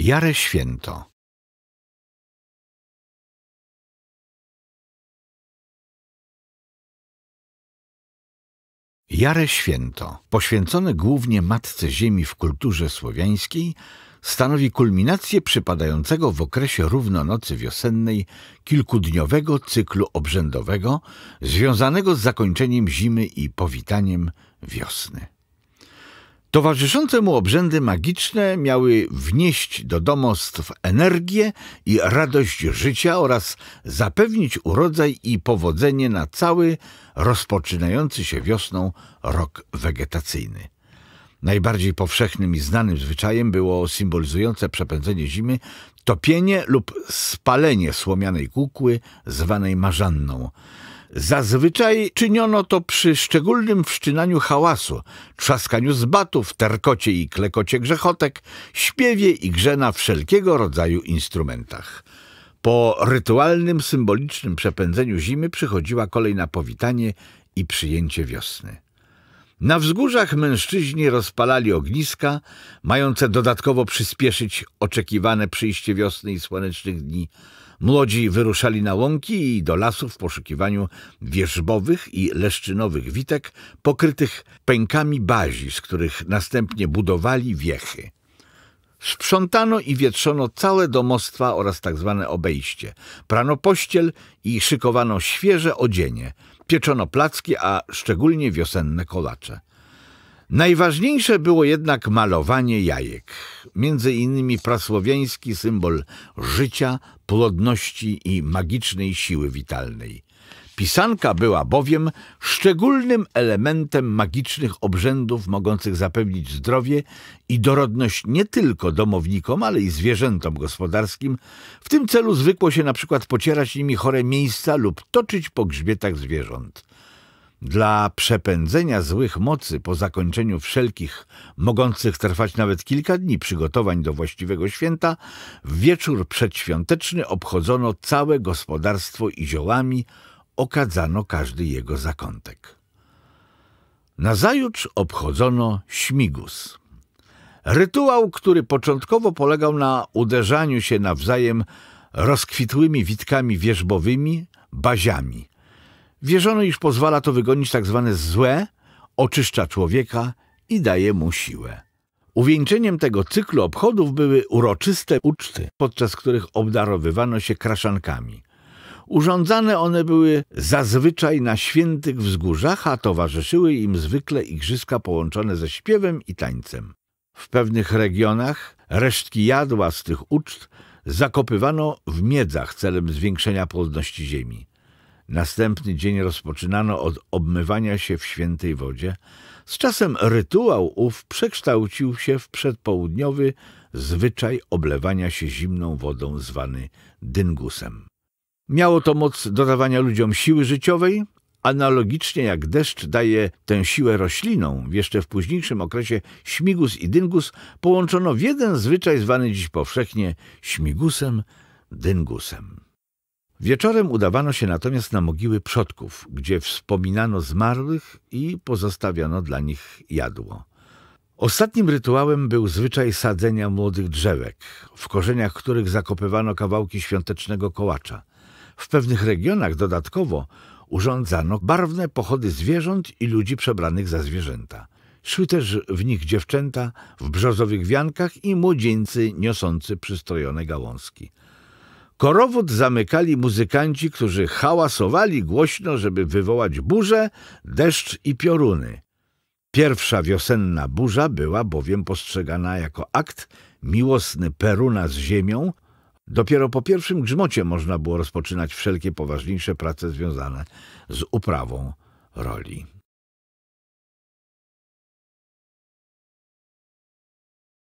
Jare Święto. Jare Święto, poświęcone głównie Matce Ziemi w kulturze słowiańskiej, stanowi kulminację przypadającego w okresie równonocy wiosennej kilkudniowego cyklu obrzędowego związanego z zakończeniem zimy i powitaniem wiosny. Towarzyszące mu obrzędy magiczne miały wnieść do domostw energię i radość życia oraz zapewnić urodzaj i powodzenie na cały rozpoczynający się wiosną rok wegetacyjny. Najbardziej powszechnym i znanym zwyczajem było symbolizujące przepędzenie zimy topienie lub spalenie słomianej kukły zwanej marzanną. Zazwyczaj czyniono to przy szczególnym wszczynaniu hałasu, trzaskaniu zbatów, terkocie i klekocie grzechotek, śpiewie i grze na wszelkiego rodzaju instrumentach. Po rytualnym, symbolicznym przepędzeniu zimy przychodziła kolej na powitanie i przyjęcie wiosny. Na wzgórzach mężczyźni rozpalali ogniska, mające dodatkowo przyspieszyć oczekiwane przyjście wiosny i słonecznych dni. Młodzi wyruszali na łąki i do lasów w poszukiwaniu wierzbowych i leszczynowych witek pokrytych pękami bazi, z których następnie budowali wiechy. Sprzątano i wietrzono całe domostwa oraz tzw. obejście. Prano pościel i szykowano świeże odzienie. Pieczono placki, a szczególnie wiosenne kolacze. Najważniejsze było jednak malowanie jajek. Między innymi prasłowiański symbol życia, plodności i magicznej siły witalnej. Pisanka była bowiem szczególnym elementem magicznych obrzędów mogących zapewnić zdrowie i dorodność nie tylko domownikom, ale i zwierzętom gospodarskim. W tym celu zwykło się na przykład pocierać nimi chore miejsca lub toczyć po grzbietach zwierząt. Dla przepędzenia złych mocy po zakończeniu wszelkich, mogących trwać nawet kilka dni przygotowań do właściwego święta, w wieczór przedświąteczny obchodzono całe gospodarstwo i ziołami, okadzano każdy jego zakątek. Nazajutrz obchodzono śmigus. Rytuał, który początkowo polegał na uderzaniu się nawzajem rozkwitłymi witkami wierzbowymi, baziami. Wierzono, iż pozwala to wygonić tzw. złe, oczyszcza człowieka i daje mu siłę. Uwieńczeniem tego cyklu obchodów były uroczyste uczty, podczas których obdarowywano się kraszankami. Urządzane one były zazwyczaj na świętych wzgórzach, a towarzyszyły im zwykle igrzyska połączone ze śpiewem i tańcem. W pewnych regionach resztki jadła z tych uczt zakopywano w miedzach celem zwiększenia płodności ziemi. Następny dzień rozpoczynano od obmywania się w świętej wodzie. Z czasem rytuał ów przekształcił się w przedpołudniowy zwyczaj oblewania się zimną wodą zwany dyngusem. Miało to moc dodawania ludziom siły życiowej. Analogicznie jak deszcz daje tę siłę roślinom, jeszcze w późniejszym okresie śmigus i dyngus połączono w jeden zwyczaj zwany dziś powszechnie śmigusem, dyngusem. Wieczorem udawano się natomiast na mogiły przodków, gdzie wspominano zmarłych i pozostawiano dla nich jadło. Ostatnim rytuałem był zwyczaj sadzenia młodych drzewek, w korzeniach których zakopywano kawałki świątecznego kołacza. W pewnych regionach dodatkowo urządzano barwne pochody zwierząt i ludzi przebranych za zwierzęta. Szły też w nich dziewczęta w brzozowych wiankach i młodzieńcy niosący przystrojone gałązki. Korowód zamykali muzykanci, którzy hałasowali głośno, żeby wywołać burzę, deszcz i pioruny. Pierwsza wiosenna burza była bowiem postrzegana jako akt miłosny Peruna z ziemią. Dopiero po pierwszym grzmocie można było rozpoczynać wszelkie poważniejsze prace związane z uprawą roli.